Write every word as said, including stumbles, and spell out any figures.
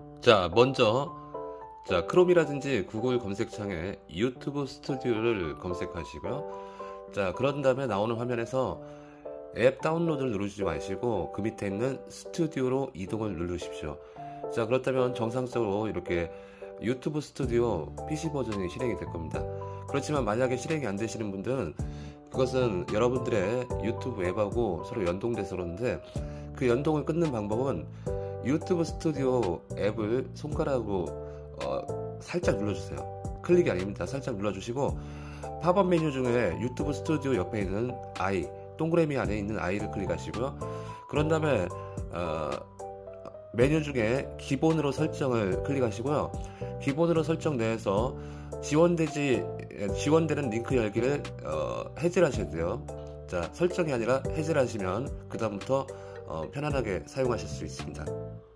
자, 먼저 자 크롬이라든지 구글 검색창에 유튜브 스튜디오를 검색하시고요. 자, 그런 다음에 나오는 화면에서 앱 다운로드를 누르지 마시고 그 밑에 있는 스튜디오로 이동을 누르십시오. 자, 그렇다면 정상적으로 이렇게 유튜브 스튜디오 피씨 버전이 실행이 될 겁니다. 그렇지만 만약에 실행이 안 되시는 분들은 그것은 여러분들의 유튜브 앱하고 서로 연동돼서 그러는데, 그 연동을 끊는 방법은 유튜브 스튜디오 앱을 손가락으로 어, 살짝 눌러주세요. 클릭이 아닙니다. 살짝 눌러주시고 팝업 메뉴 중에 유튜브 스튜디오 옆에 있는 I, 동그라미 안에 있는 I를 클릭하시고요. 그런 다음에 어, 메뉴 중에 기본으로 설정을 클릭하시고요. 기본으로 설정 내에서 지원되지 지원되는 링크 열기를 어, 해제를 하셔야 돼요. 자, 설정이 아니라 해제를 하시면 그 다음부터 어, 편안하게 사용하실 수 있습니다.